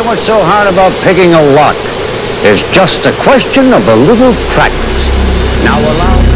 what's so hard about picking a lock? It's just a question of a little practice. Now allow